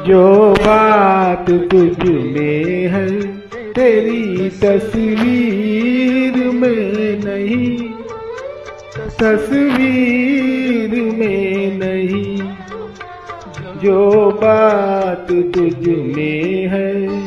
जो बात तुझ में है तेरी तस्वीर में नहीं, तस्वीर में नहीं। जो बात तुझ में है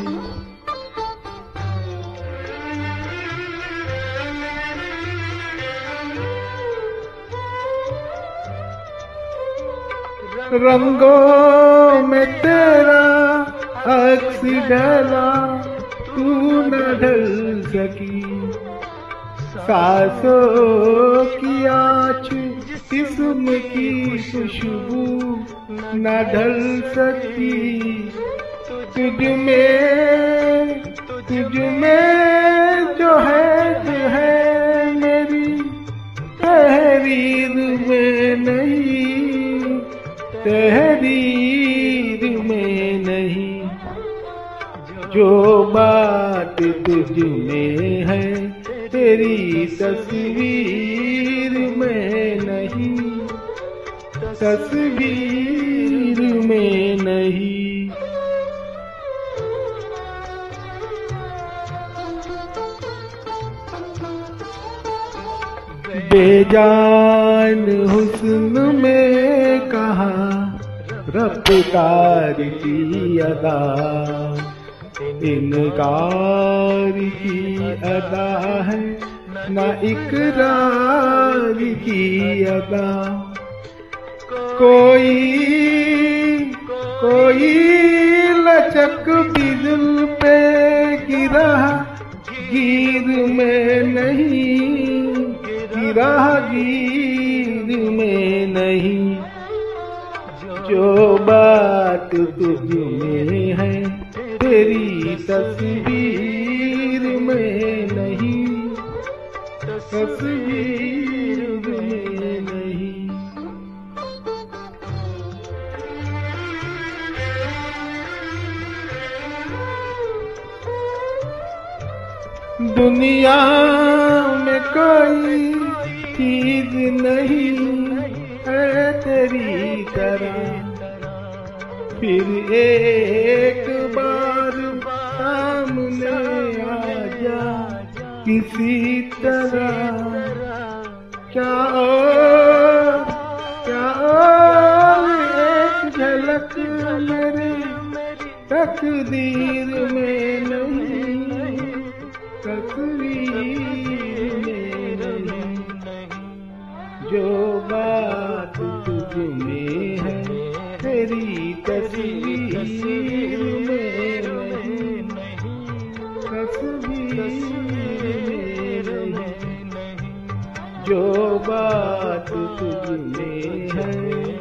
रंगों में तेरा अक्स ढला, तू न ढल सकी। सांसों की आँच जिस्म की खुशबू न ढल सकी। तुझ में जो है मेरी तहरीर में नहीं, तहरीर में नहीं। जो बात तुझ में है तेरी तस्वीर में नहीं, तस्वीर में नहीं। बेजान हुस्न में कहा रफ्तार की अदा, इनकार की अदा है न इकरार की अदा। कोई लचक भी दिल पे गिरा, गिर में नहीं, गिरा गिर में नहीं। जो बात तुझ में है तेरी तस्वीर में नहीं, तस्वीर में नहीं। दुनिया में कोई चीज नहीं है तेरी तरह, फिर एक बार सामने आ जा किसी तरह। क्या एक झलक मेरी तकदीर में नहीं, तस्वीर में नहीं। जो बात तुझ में है तेरी तस्वीर में नहीं, तस्वीर में नहीं। जो बात तुझ में है